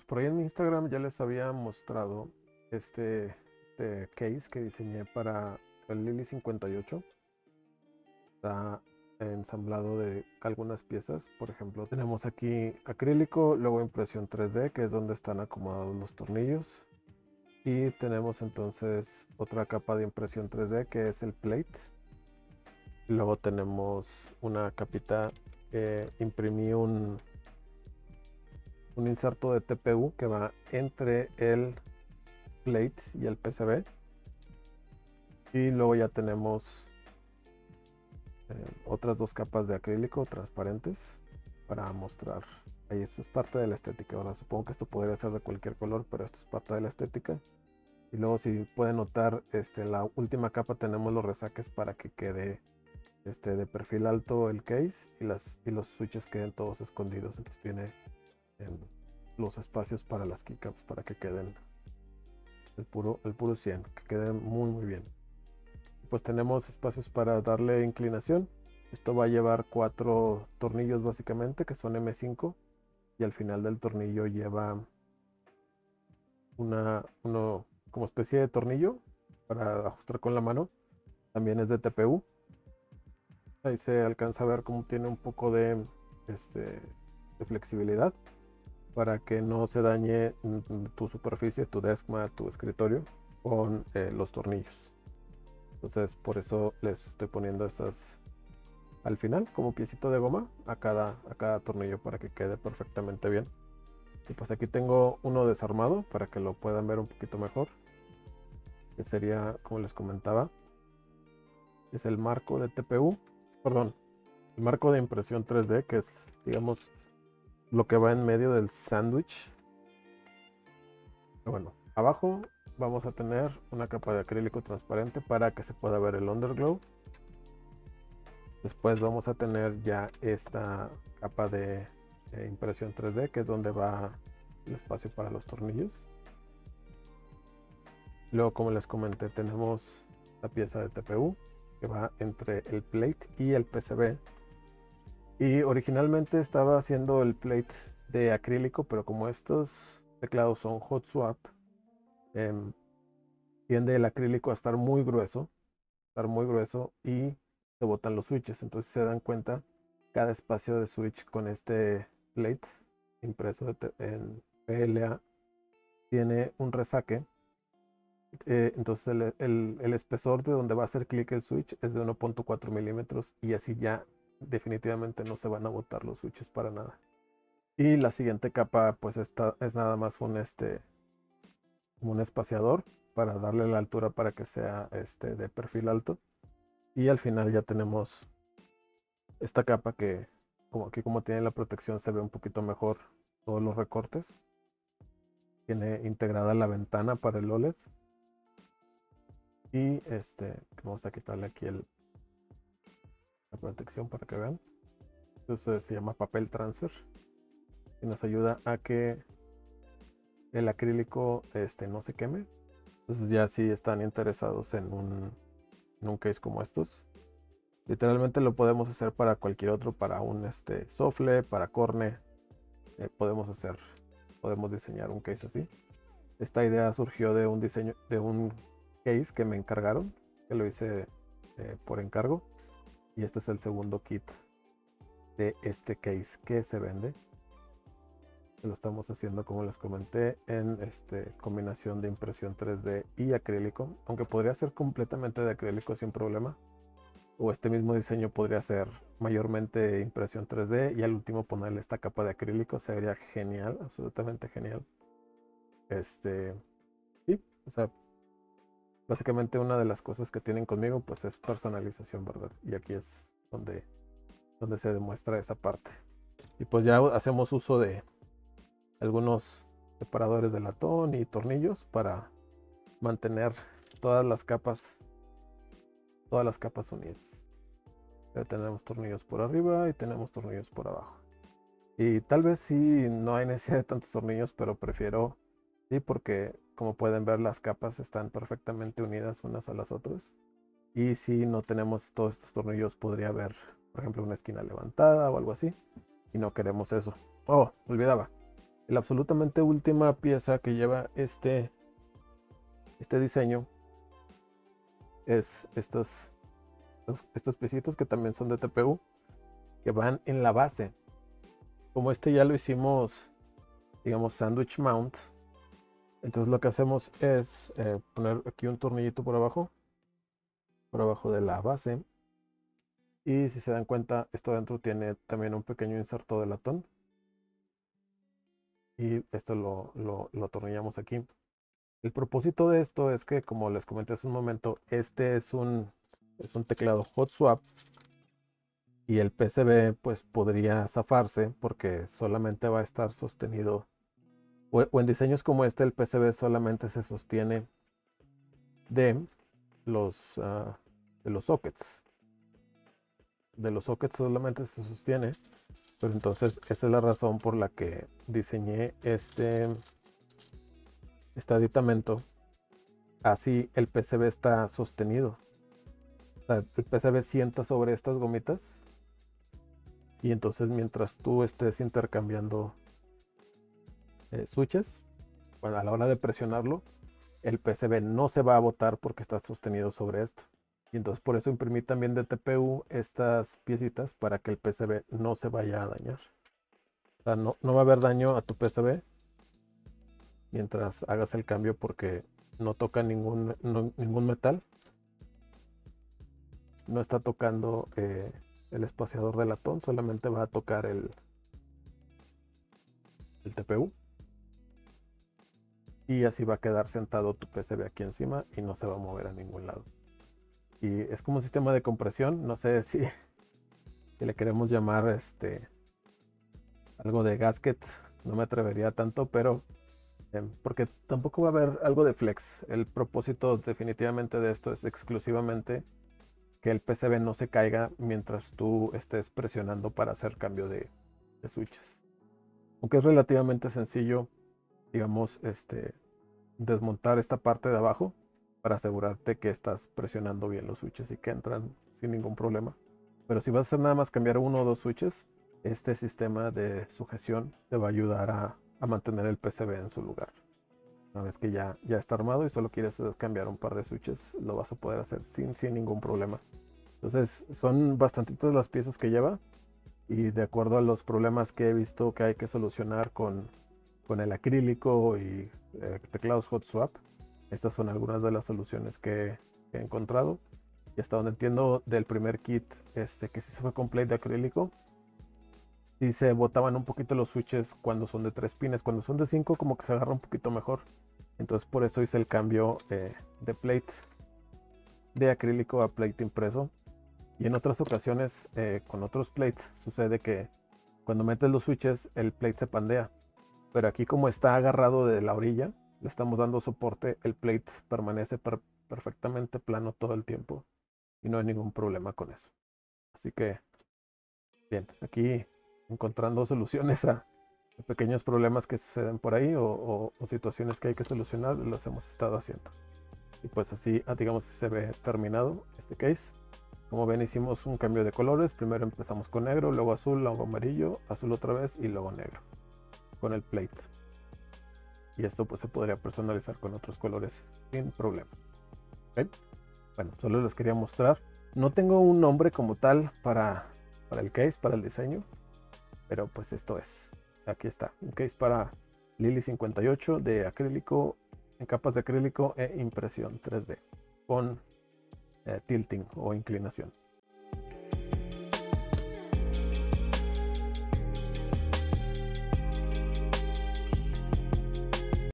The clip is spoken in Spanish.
Por ahí en mi Instagram ya les había mostrado este case que diseñé para el Lily 58. Está ensamblado de algunas piezas. Por ejemplo, tenemos aquí acrílico, luego impresión 3D, que es donde están acomodados los tornillos. Y tenemos entonces otra capa de impresión 3D que es el plate. Y luego tenemos una capita que imprimí un inserto de TPU que va entre el plate y el PCB. Y luego ya tenemos otras dos capas de acrílico transparentes para mostrar. Ahí esto es parte de la estética. Ahora supongo que esto podría ser de cualquier color, pero esto es parte de la estética. Y luego, si pueden notar, en la última capa tenemos los resaques para que quede de perfil alto el case y los switches queden todos escondidos. Entonces tiene los espacios para las keycaps para que queden el puro 100, que queden muy bien. Pues tenemos espacios para darle inclinación. Esto va a llevar 4 tornillos básicamente, que son M5, y al final del tornillo lleva uno como especie de tornillo para ajustar con la mano. También es de TPU. Ahí se alcanza a ver cómo tiene un poco de flexibilidad para que no se dañe tu superficie, tu deskmat, tu escritorio con los tornillos. Entonces por eso les estoy poniendo estas al final como piecito de goma a cada tornillo para que quede perfectamente bien. Y pues aquí tengo uno desarmado para que lo puedan ver un poquito mejor, que sería, como les comentaba, es el marco de TPU, perdón, el marco de impresión 3D, que es, digamos, lo que va en medio del sándwich. Bueno, abajo vamos a tener una capa de acrílico transparente para que se pueda ver el underglow. Después vamos a tener ya esta capa de impresión 3D, que es donde va el espacio para los tornillos. Luego, como les comenté, tenemos la pieza de TPU que va entre el plate y el PCB. Y originalmente estaba haciendo el plate de acrílico, pero como estos teclados son hot swap, em, tiende el acrílico a estar muy grueso y se botan los switches. Entonces, se dan cuenta, cada espacio de switch con este plate impreso en PLA tiene un resaque. Entonces el espesor de donde va a hacer clic el switch es de 1.4 milímetros, y así ya definitivamente no se van a botar los switches para nada. Y la siguiente capa pues esta es nada más como un espaciador para darle la altura para que sea de perfil alto. Y al final ya tenemos esta capa que, como aquí como tiene la protección, se ve un poquito mejor todos los recortes. Tiene integrada la ventana para el OLED. Y vamos a quitarle aquí la protección para que vean. Entonces se llama papel transfer y nos ayuda a que el acrílico no se queme. Entonces, ya si están interesados en un case como estos, literalmente lo podemos hacer para cualquier otro, para un sofle, para corne. Podemos diseñar un case así. Esta idea surgió de un diseño de un case que me encargaron, que lo hice por encargo, y este es el segundo kit de este case que se vende. Lo estamos haciendo, como les comenté, en combinación de impresión 3D y acrílico, aunque podría ser completamente de acrílico sin problema, o este mismo diseño podría ser mayormente impresión 3D y al último ponerle esta capa de acrílico. Sería genial, absolutamente genial. Sí, o sea, básicamente una de las cosas que tienen conmigo pues es personalización, ¿verdad? Y aquí es donde se demuestra esa parte. Y pues ya hacemos uso de algunos separadores de latón y tornillos para mantener todas las capas unidas. Ya tenemos tornillos por arriba y tenemos tornillos por abajo. Y tal vez sí no hay necesidad de tantos tornillos, pero prefiero, sí, porque como pueden ver, las capas están perfectamente unidas unas a las otras. Y si no tenemos todos estos tornillos, podría haber, por ejemplo, una esquina levantada o algo así. Y no queremos eso. Oh, olvidaba. La absolutamente última pieza que lleva este diseño es estas piecitas que también son de TPU, que van en la base. Como ya lo hicimos, digamos, sandwich mount, entonces lo que hacemos es poner aquí un tornillito por abajo de la base. Y si se dan cuenta, esto dentro tiene también un pequeño inserto de latón. Y esto lo atornillamos aquí. El propósito de esto es que, como les comenté hace un momento, este es un teclado hot swap. Y el PCB pues podría zafarse porque solamente va a estar sostenido. O en diseños como este, el PCB solamente se sostiene de los, de los sockets. De los sockets solamente se sostiene. Pero entonces esa es la razón por la que diseñé este aditamento. Así el PCB está sostenido. O sea, el PCB sienta sobre estas gomitas. Y entonces mientras tú estés intercambiando switches, bueno, a la hora de presionarlo, el PCB no se va a botar porque está sostenido sobre esto. Y entonces por eso imprimí también de TPU estas piecitas para que el PCB no se vaya a dañar. O sea, no va a haber daño a tu PCB mientras hagas el cambio porque no toca ningún metal. No está tocando el espaciador de latón, solamente va a tocar el TPU. Y así va a quedar sentado tu PCB aquí encima y no se va a mover a ningún lado. Y es como un sistema de compresión, no sé si le queremos llamar algo de gasket, no me atrevería tanto, pero porque tampoco va a haber algo de flex. El propósito definitivamente de esto es exclusivamente que el PCB no se caiga mientras tú estés presionando para hacer cambio de switches. Aunque es relativamente sencillo, digamos, desmontar esta parte de abajo para asegurarte que estás presionando bien los switches y que entran sin ningún problema. Pero si vas a hacer nada más cambiar uno o dos switches, este sistema de sujeción te va a ayudar a mantener el PCB en su lugar. Una vez que ya está armado y solo quieres cambiar un par de switches, lo vas a poder hacer sin ningún problema. Entonces son bastantitas las piezas que lleva y de acuerdo a los problemas que he visto que hay que solucionar con el acrílico y teclados hot swap, estas son algunas de las soluciones que he encontrado. Y hasta donde entiendo del primer kit que sí se fue con plate de acrílico, sí se botaban un poquito los switches cuando son de 3 pines. Cuando son de 5 como que se agarra un poquito mejor. Entonces por eso hice el cambio de plate de acrílico a plate impreso. Y en otras ocasiones con otros plates sucede que cuando metes los switches el plate se pandea. Pero aquí como está agarrado de la orilla, le estamos dando soporte, el plate permanece perfectamente plano todo el tiempo. Y no hay ningún problema con eso. Así que, bien, aquí encontrando soluciones a pequeños problemas que suceden por ahí o situaciones que hay que solucionar, los hemos estado haciendo. Y pues así, digamos, se ve terminado este case. Como ven, hicimos un cambio de colores. Primero empezamos con negro, luego azul, luego amarillo, azul otra vez y luego negro con el plate. Y esto pues se podría personalizar con otros colores sin problema. ¿Okay? Bueno, solo les quería mostrar. No tengo un nombre como tal para el case, para el diseño, pero pues esto es. Aquí está, un case para Lily 58 de acrílico, en capas de acrílico e impresión 3D con tilting o inclinación.